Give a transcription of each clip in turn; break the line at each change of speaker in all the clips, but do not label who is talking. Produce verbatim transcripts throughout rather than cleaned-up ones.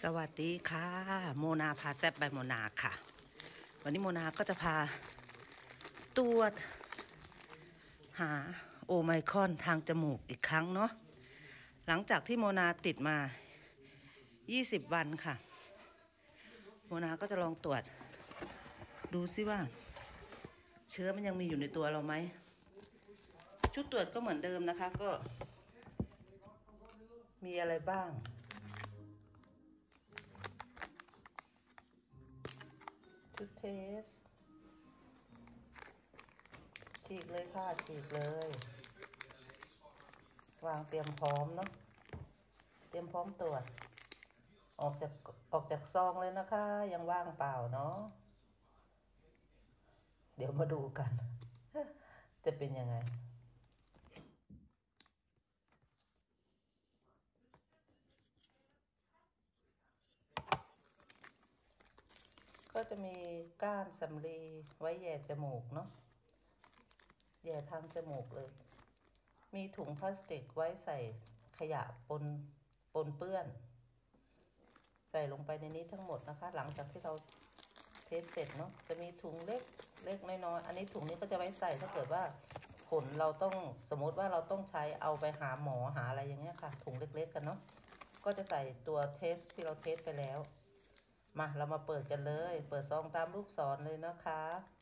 สวัสดีค่ะโมนาพาแซบใบโมนาค่ะวันนี้โมนาก็จะพาตรวจหาโอไมครอนทางจมูกอีกครั้งเนาะหลังจากที่โมนาติดมายี่สิบวันค่ะโมนาก็จะลองตรวจดูซิว่าเชื้อมันยังมีอยู่ในตัวเราไหมชุดตรวจก็เหมือนเดิมนะคะก็มีอะไรบ้างชุดเทสฉีกเลยค่ะฉีกเลยวางเตรียมพร้อมเนาะเตรียมพร้อมตรวจออกจากออกจากซองเลยนะคะยังว่างเปล่าเนาะเดี๋ยวมาดูกันจะเป็นยังไงก็จะมีก้านสำลีไว้แย่จมูกเนาะแย่ทางจมูกเลยมีถุงพลาสติกไว้ใส่ขยะปนปนเปื้อนใส่ลงไปในนี้ทั้งหมดนะคะหลังจากที่เราเทสเสร็จเนาะจะมีถุงเล็กเล็กน้อยๆอันนี้ถุงนี้ก็จะไว้ใส่ถ้าเกิดว่าผลเราต้องสมมติว่าเราต้องใช้เอาไปหาหมอหาอะไรอย่างเงี้ยค่ะถุงเล็กๆกันเนาะก็จะใส่ตัวเทสที่เราเทสไปแล้วมาเรามาเปิดกันเลยเปิดซองตามลูกศรเลยนะคะ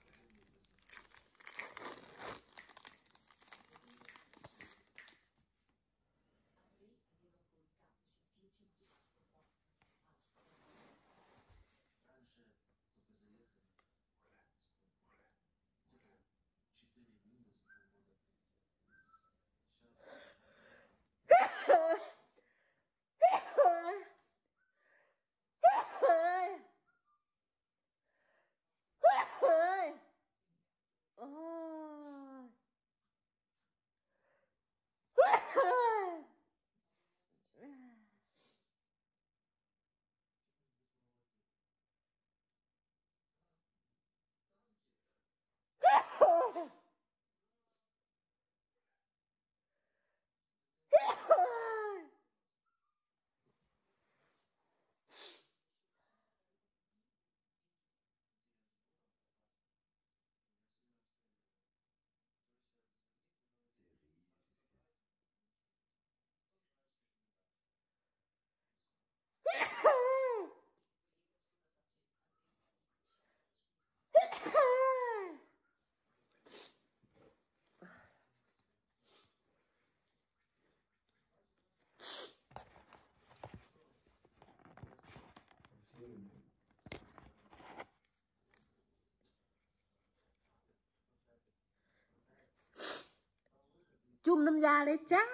จุ่มน้ำยาเลยจ้า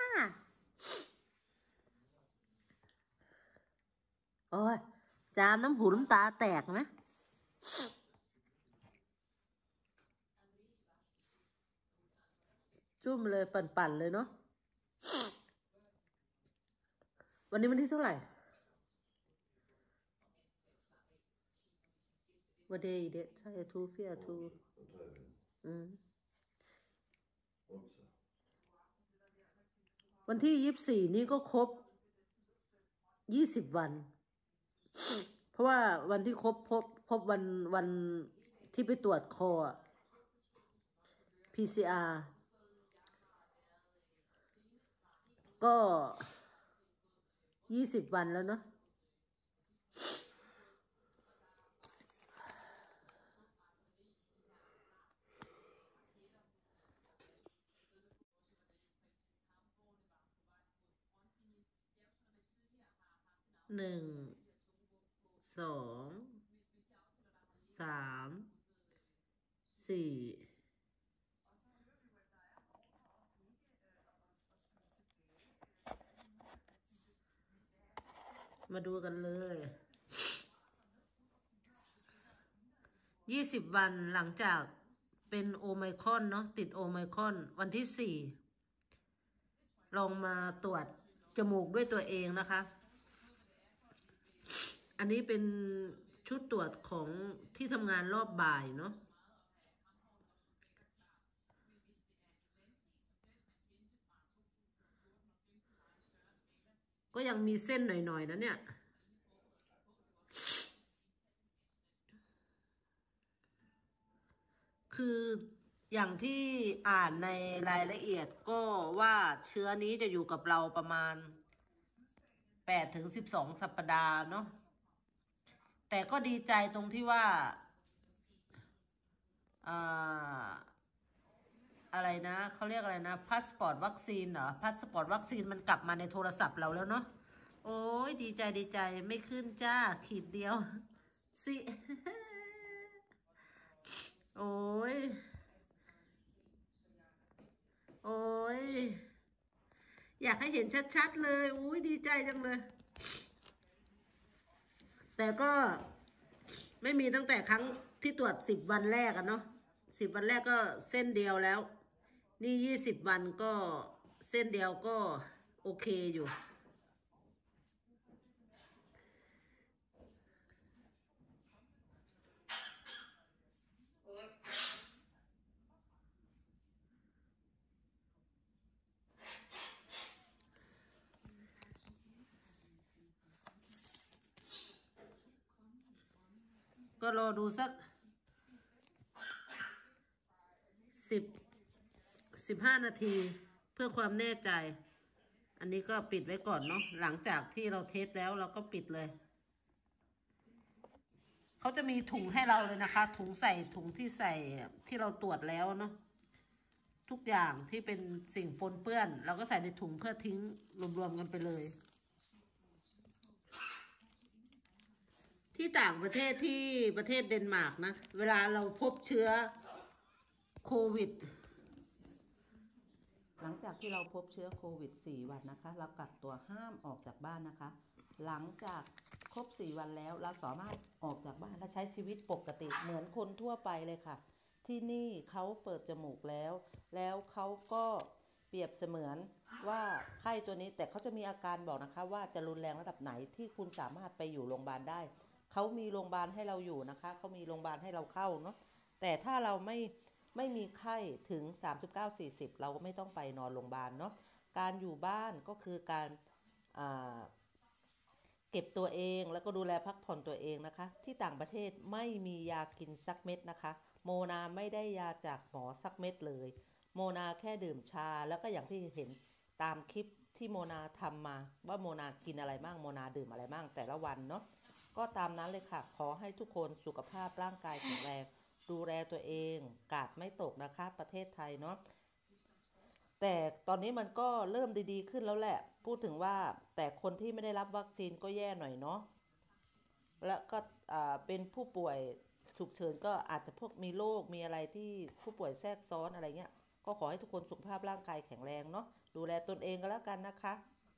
โอ้ยจามน้ำหูน้ำตาแตกนะจุ่มเลยปั่นๆเลยเนาะวันนี้วันที่เท่าไหร่วันเดย์เดทใช่ทูเฟียทูอืมวันที่ยี่สิบสี่นี่ก็ครบยี่สิบวันเพราะว่าวันที่ครบพบพบวันวันที่ไปตรวจคอ พี ซี อาร์ ก็ยี่สิบวันแล้วเนาะหนึ่งสองสามสี่มาดูกันเลยยี่สิบวันหลังจากเป็นโอไมครอนเนาะติดโอไมครอนวันที่สี่ลองมาตรวจจมูกด้วยตัวเองนะคะอันนี้เป็นชุดตรวจของที่ทำงานรอบบ่ายเนาะก็ยังมีเส้นหน่อยๆนะเนี่ย
คืออย่างที่อ่านในรายละเอียดก็ว่าเชื้อนี้จะอยู่กับเราประมาณแปดถึงสิบสองสัปดาห์เนาะแต่ก็ดีใจตรงที่ว่าอ่าอะไรนะเขาเรียกอะไรนะพาสปอร์ตวัคซีนเหรอพาสปอร์ตวัคซีนมันกลับมาในโทรศัพท์เราแล้วเนาะโอ้ยดีใจดีใจไม่ขึ้นจ้าขีดเดียวสิโอ้ยโอ้ยอยากให้เห็นชัดๆเลยอุ้ยดีใจจังเลยแต่ก็ไม่มีตั้งแต่ครั้งที่ตรวจสิบวันแรกอะเนาะสิบวันแรกก็เส้นเดียวแล้วนี่ยี่สิบวันก็เส้นเดียวก็โอเคอยู่ก็รอดูสักสิบสิบห้านาทีเพื่อความแน่ใจอันนี้ก็ปิดไว้ก่อนเนาะหลังจากที่เราเทสแล้วเราก็ปิดเลยเขาจะมีถุงให้เราเลยนะคะถุงใส่ถุงที่ใส่ที่เราตรวจแล้วเนาะทุกอย่างที่เป็นสิ่งปนเปื้อนเราก็ใส่ในถุงเพื่อทิ้งรวมๆกันไปเลยที่ต่างประเทศที่ประเทศเดนมาร์กนะเวลาเราพบเชื้อโควิด
หลังจากที่เราพบเชื้อโควิดสี่วันนะคะเรากักตัวห้ามออกจากบ้านนะคะหลังจากครบสี่วันแล้วเราสามารถออกจากบ้านและใช้ชีวิตปกติเหมือนคนทั่วไปเลยค่ะที่นี่เขาเปิดจมูกแล้วแล้วเขาก็เปรียบเสมือนว่าไข้ตัวนี้แต่เขาจะมีอาการบอกนะคะว่าจะรุนแรงระดับไหนที่คุณสามารถไปอยู่โรงพยาบาลได้เขามีโรงพยาบาลให้เราอยู่นะคะเขามีโรงพยาบาลให้เราเข้าเนาะแต่ถ้าเราไม่ไม่มีไข้ถึง สามสิบเก้า สี่สิบ เราก็ไม่ต้องไปนอนโรงพยาบาลเนาะการอยู่บ้านก็คือการเก็บตัวเองแล้วก็ดูแลพักผ่อนตัวเองนะคะที่ต่างประเทศไม่มียากินสักเม็ดนะคะโมนาไม่ได้ยาจากหมอสักเม็ดเลยโมนาแค่ดื่มชาแล้วก็อย่างที่เห็นตามคลิปที่โมนาทำมาว่าโมนากินอะไรบ้างโมนาดื่มอะไรบ้างแต่ละวันเนาะก็ตามนั้นเลยค่ะขอให้ทุกคนสุขภาพร่างกายแข็งแรงดูแลตัวเองกาดไม่ตกนะคะประเทศไทยเนาะแต่ตอนนี้มันก็เริ่มดีๆขึ้นแล้วแหละพูดถึงว่าแต่คนที่ไม่ได้รับวัคซีนก็แย่หน่อยเนาะและก็เป็นผู้ป่วยฉุกเฉินก็อาจจะพวกมีโรคมีอะไรที่ผู้ป่วยแทรกซ้อนอะไรเงี้ยก็ขอให้ทุกคนสุขภาพร่างกายแข็งแรงเนาะดูแลตนเองก็แล้วกันนะคะ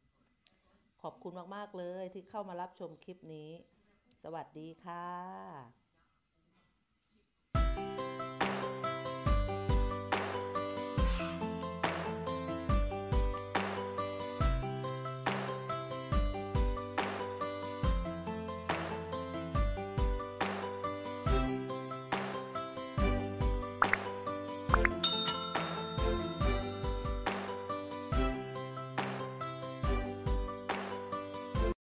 ขอบคุณมากๆเลยที่เข้ามารับชมคลิปนี้สวัสดีค่ะ